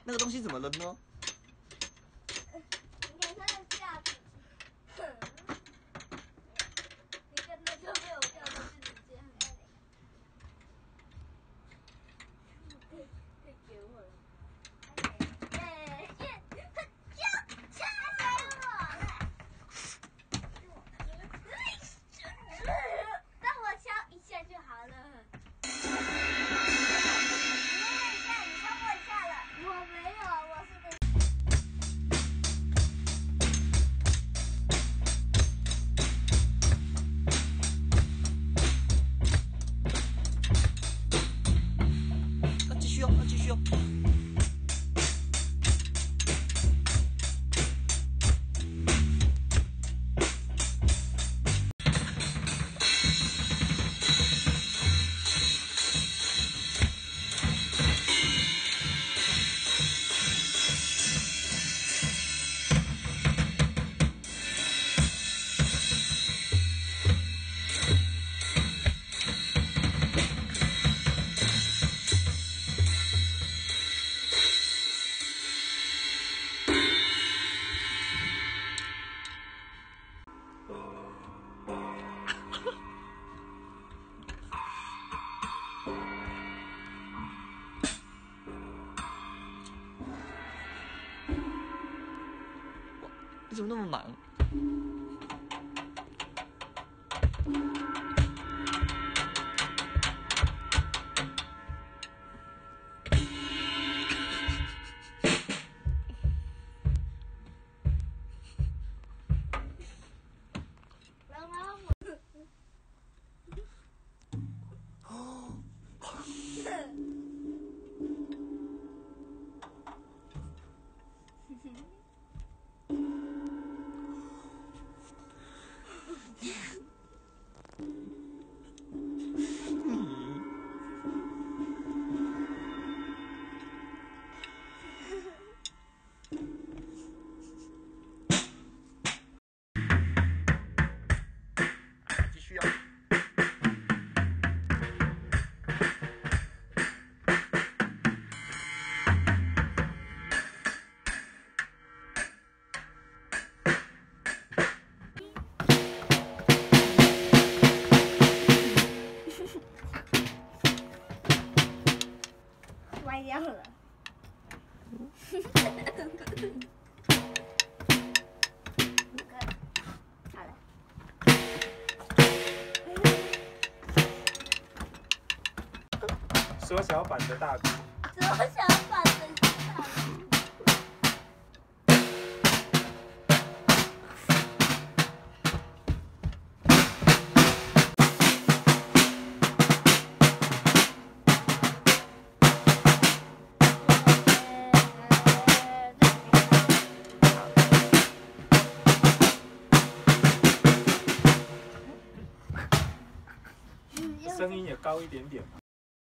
那个东西怎么了呢？ 你看它的架子，你看那个被我掉到自己这样。太给我了。让我敲一下就好了。你敲过一下了。我没有，我是被。 继续哦，继续哦。你怎么那么忙？继续哦。 歪掉了。好了。 缩小版的大鼓。 缩小版的大鼓。 声音也高一点点嘛。